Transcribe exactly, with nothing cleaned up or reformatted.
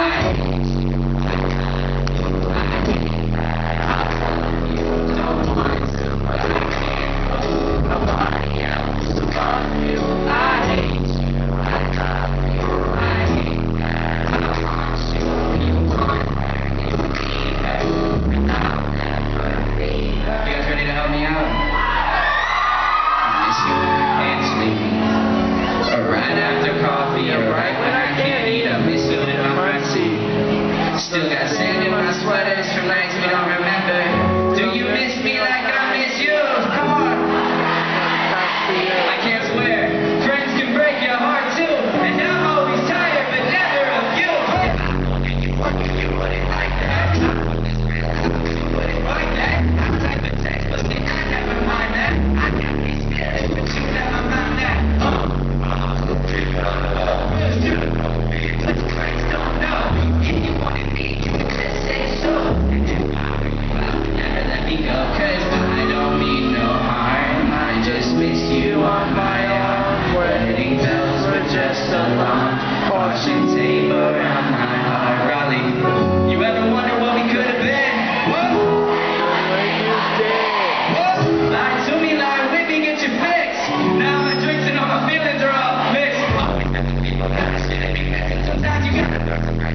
Still got sand in my sweaters from nights we don't remember. Do you miss me like I miss you? Come on. I can't swear. Friends can break your heart too. And I'm always tired, but never of you. You wouldn't like that. You wouldn't like that. I'm type of text, but I never mind that. I got these feelings, but you never mind that. Oh, you know me, but friends don't know. If you wanted me, you would just say so. And if I were you, I would never let me go. Cause I don't mean no harm. I just miss you on my arm. Wedding bells were just alarm. Caution tape around my heart. Raleigh, you ever wonder what we could have been? Whoa! Whoa! Lie to me, lie with me, get your fix. Now my drinks and all my feelings are all mixed. Sometimes you gotta